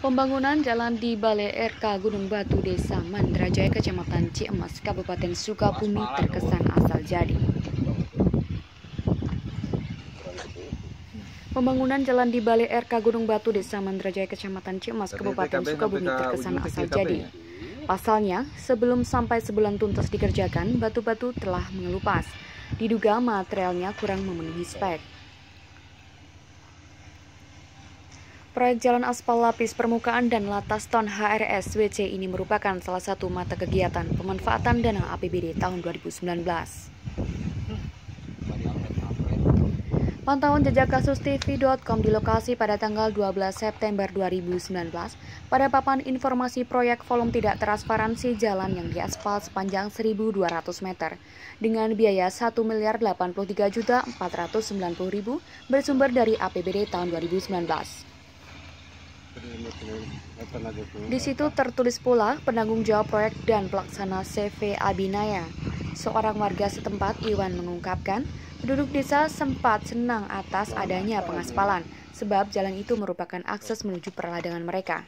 Pembangunan jalan di Balai RK Gunung Batu, Desa Mandrajaya, Kecamatan Ciemas, Kabupaten Sukabumi terkesan asal jadi. Pembangunan jalan di Balai RK Gunung Batu, Desa Mandrajaya, Kecamatan Ciemas, Kabupaten Sukabumi terkesan asal jadi. Pasalnya, sebelum sampai sebulan tuntas dikerjakan, batu-batu telah mengelupas. Diduga materialnya kurang memenuhi spek. Proyek jalan aspal lapis permukaan dan lataston HRS-WC ini merupakan salah satu mata kegiatan pemanfaatan dana APBD tahun 2019. Pantauan jejak kasus TV.com di lokasi pada tanggal 12 September 2019 pada papan informasi proyek volume tidak transparansi jalan yang diaspal sepanjang 1.200 meter dengan biaya Rp1.083.490.000 bersumber dari APBD tahun 2019. Di situ tertulis pula penanggung jawab proyek dan pelaksana CV Abinaya. Seorang warga setempat, Iwan, mengungkapkan penduduk desa sempat senang atas adanya pengaspalan sebab jalan itu merupakan akses menuju perladangan mereka.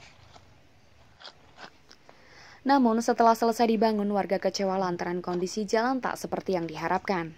Namun setelah selesai dibangun, warga kecewa lantaran kondisi jalan tak seperti yang diharapkan.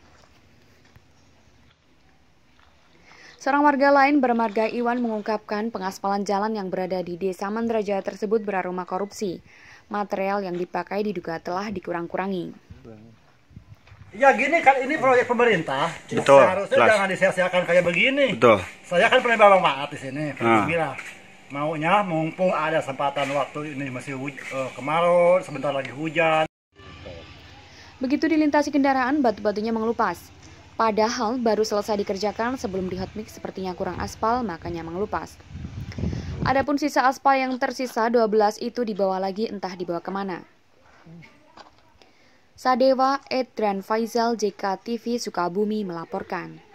Seorang warga lain bermarga Iwan mengungkapkan pengaspalan jalan yang berada di Desa Mandrajaya tersebut beraroma korupsi. Material yang dipakai diduga telah dikurang-kurangi. Ya gini kan, ini proyek pemerintah. Betul. Seharusnya jangan disia-siakan kayak begini. Betul. Saya kan pernah bawa maaf di sini. Maunya mumpung ada kesempatan waktu ini masih kemarau, sebentar lagi hujan. Begitu dilintasi kendaraan, batu-batunya mengelupas. Padahal baru selesai dikerjakan sebelum di hotmix sepertinya kurang aspal, makanya mengelupas. Adapun sisa aspal yang tersisa 12 itu dibawa lagi entah dibawa kemana. Sadewa Edran Faizal, JK TV Sukabumi melaporkan.